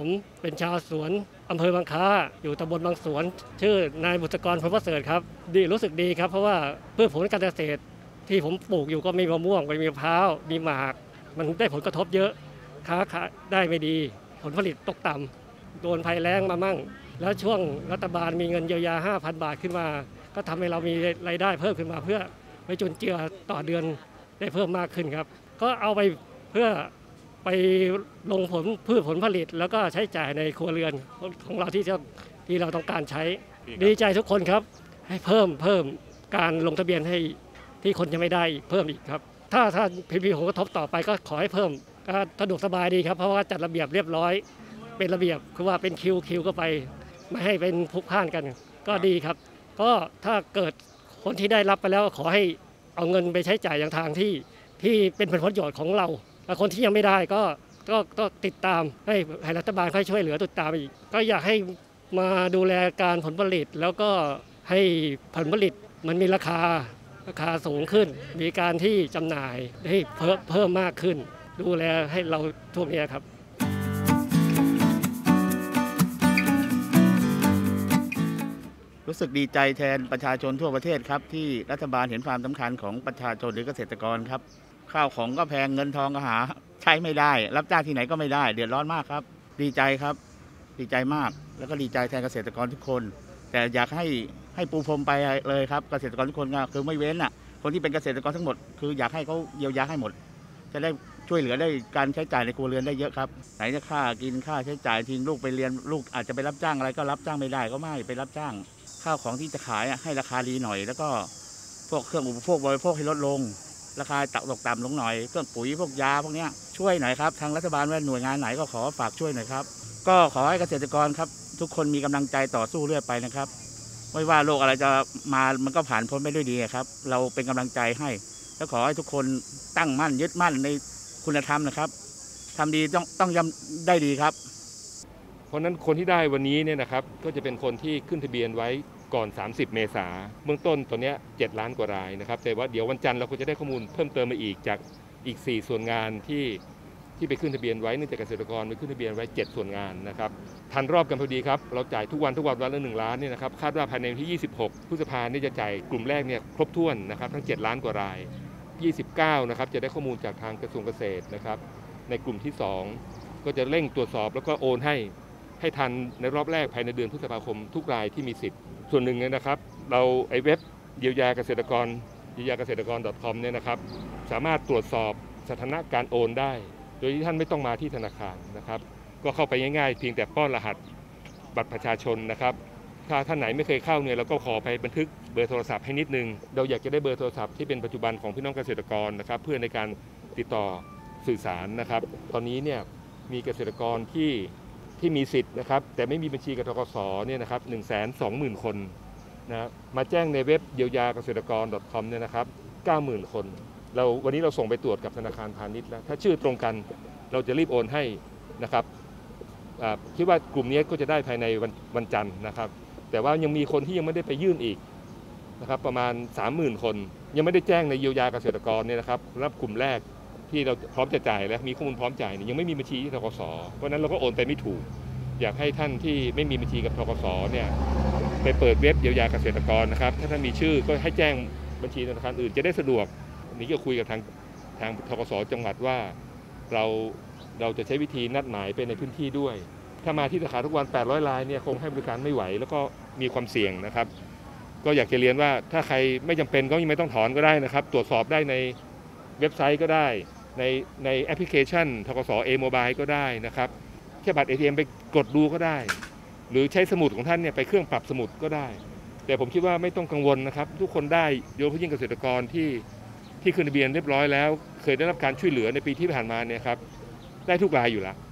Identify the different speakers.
Speaker 1: ผมเป็นชาวสวนอำเภอบางคล้าอยู่ตำบลบางสวนชื่อนายบุตรกรพลประเสริฐครับดีรู้สึกดีครับเพราะว่าพืชผลการเกษตรที่ผมปลูกอยู่ก็มีมะม่วงมีมะพร้าวมีหมากมันได้ผลกระทบเยอะค้าขายได้ไม่ดีผลผลิตตกต่ำโดนภัยแล้งมามั่งแล้วช่วงรัฐบาลมีเงินเยียวยา 5,000 บาทขึ้นมาก็ทำให้เรามีรายได้เพิ่มขึ้นมาเพื่อไปจุนเจือต่อเดือนได้เพิ่มมากขึ้นครับก็เอาไปเพื่อไปลงพืชผลผลิตแล้วก็ใช้จ่ายในครัวเรือนของเราที่เราต้องการใช้ดีใจทุกคนครับให้เพิ่มการลงทะเบียนให้ที่คนยังไม่ได้เพิ่มอีกครับถ้ามีผลกระทบต่อไปก็ขอให้เพิ่มก็สะดวกสบายดีครับเพราะว่าจัดระเบียบเรียบร้อยเป็นระเบียบคือว่าเป็นคิวก็ไปไม่ให้เป็นพลุกพล่านกันก็ดีครับก็ถ้าเกิดคนที่ได้รับไปแล้วขอให้เอาเงินไปใช้จ่ายอย่างทางที่เป็นผลประโยชน์ของเราและคนที่ยังไม่ได้ก็ติดตามให้รัฐบาลค่อยช่วยเหลือติดตามอีกก็อยากให้มาดูแลการผลผลิตแล้วก็ให้ผลผลิตมันมีราคาสูงขึ้นมีการที่จำหน่ายให้เพิ่มมากขึ้นดูแลให้เราทั่วนี้ครับ
Speaker 2: รู้สึกดีใจแทนประชาชนทั่วประเทศครับที่รัฐบาลเห็นความสำคัญของประชาชนหรือเกษตรกรครับข้าวของก็แพงเงินทองก็หาใช้ไม่ได้รับจ้างที่ไหนก็ไม่ได้เดือดร้อนมากครับดีใจครับดีใจมากแล้วก็ดีใจแทนเกษตรกรทุกคนแต่อยากให้ปูพรมไปเลยครับเกษตรกรทุกคนคือไม่เว้นคนที่เป็นเกษตรกรทั้งหมดคืออยากให้เขาเยียวยาให้หมดจะได้ช่วยเหลือได้การใช้จ่ายในครัวเรือนได้เยอะครับไหนจะค่ากินค่าใช้จ่ายทิ้งลูกไปเรียนลูกอาจจะไปรับจ้างอะไรก็รับจ้างไม่ได้ก็ไม่ไปรับจ้างข้าวของที่จะขายให้ราคาดีหน่อยแล้วก็พวกเครื่องอุปโภคบริโภคให้ลดลงราคาตกต่ำลงหน่อยเครื่องปุ๋ยพวกยาพวกนี้ช่วยหน่อยครับทางรัฐบาลว่าหน่วยงานไหนก็ขอฝากช่วยหน่อยครับก็ขอให้เกษตรกรครับทุกคนมีกำลังใจต่อสู้เรื่อยไปนะครับไม่ว่าโรคอะไรจะมามันก็ผ่านพ้นไปด้วยดีครับเราเป็นกำลังใจให้แล้วขอให้ทุกคนตั้งมั่นยึดมั่นในคุณธรรมนะครับทำดีต้องย่ำได้ดีครับ
Speaker 3: เพราะนั้นคนที่ได้วันนี้เนี่ยนะครับก็จะเป็นคนที่ขึ้นทะเบียนไว้ก่อน 30 เมษายนเบื้องต้นตัวนี้7 ล้านกว่ารายนะครับแต่ว่าเดี๋ยววันจันทร์เราก็จะได้ข้อมูลเพิ่มเติมมาอีกจากอีก4ส่วนงานที่ไปขึ้นทะเบียนไว้เนื่องจากเกษตรกรไปขึ้นทะเบียนไว้7ส่วนงานนะครับทันรอบกันพอดีครับเราจ่ายทุกวันวันละ1 ล้านเนี่ยนะครับคาดว่าภายในวันที่26 พฤษภาคมนี้จะจ่ายกลุ่มแรกเนี่ยครบถ้วนนะครับทั้ง7 ล้านกว่าราย29นะครับจะได้ข้อมูลจากทางกระทรวงเกษตรนะครับในกลุ่มที่2ก็จะเร่งตรวจสอบแล้วก็โอนให้ทันในรอบแรกภายในเดือนพฤษภาคมทุกรายที่มีสิทธิ์ส่วนหนึ่งนะครับเราเว็บเยียวยาเกษตรกร.com เนี่ยนะครับสามารถตรวจสอบสถานะการโอนได้โดยที่ท่านไม่ต้องมาที่ธนาคารนะครับก็เข้าไปง่ายๆเพียงแต่ป้อนรหัสบัตรประชาชนนะครับถ้าท่านไหนไม่เคยเข้าเนี่ยเราก็ขอไปบันทึกเบอร์โทรศัพท์ให้นิดนึงเราอยากจะได้เบอร์โทรศัพท์ที่เป็นปัจจุบันของพี่น้องเกษตรกรนะครับเพื่อในการติดต่อสื่อสารนะครับตอนนี้เนี่ยมีเกษตรกรที่มีสิทธิ์นะครับแต่ไม่มีบัญชีกับธกสเนี่ยนะครับ 120,000 คนนะมาแจ้งในเว็บเยียวยาเกษตรกร .com เนี่ยนะครับ 90,000 คนวันนี้เราส่งไปตรวจกับธนาคารพาณิชย์แล้วถ้าชื่อตรงกันเราจะรีบโอนให้นะครับคิดว่ากลุ่มนี้ก็จะได้ภายในวันจันทร์นะครับแต่ว่ายังมีคนที่ยังไม่ได้ไปยื่นอีกนะครับประมาณ 30,000 คนยังไม่ได้แจ้งในเยียวยาเกษตรกรเนี่ยนะครับรับกลุ่มแรกที่เราพร้อมจะจ่ายและมีข้อมูลพร้อมจ่ายยังไม่มีบัญชีที่ธกสเพราะนั้นเราก็โอนไปไม่ถูกอยากให้ท่านที่ไม่มีบัญชีกับธกสเนี่ยไปเปิดเว็บเยียวยาเกษตรกรนะครับถ้าท่านมีชื่อก็ให้แจ้งบัญชีธนาคารอื่นจะได้สะดวกนี้ก็คุยกับทางธกสจังหวัดว่าเราจะใช้วิธีนัดหมายไปในพื้นที่ด้วยถ้ามาที่สาขาทุกวัน800 รายเนี่ยคงให้บริการไม่ไหวแล้วก็มีความเสี่ยงนะครับก็อยากจะเรียนว่าถ้าใครไม่จำเป็นก็ไม่ต้องถอนก็ได้นะครับตรวจสอบได้ในเว็บไซต์ก็ได้ในแอปพลิเคชันธกสMobileก็ได้นะครับแค่บัตร ATM ไปกดดูก็ได้หรือใช้สมุดของท่านเนี่ยไปเครื่องปรับสมุดก็ได้แต่ผมคิดว่าไม่ต้องกังวลนะครับทุกคนได้โดยเฉพาะยิ่งเกษตรกรที่ขึ้นทะเบียนเรียบร้อยแล้วเคยได้รับการช่วยเหลือในปีที่ผ่านมาเนี่ยครับได้ทุกรายอยู่แล้ว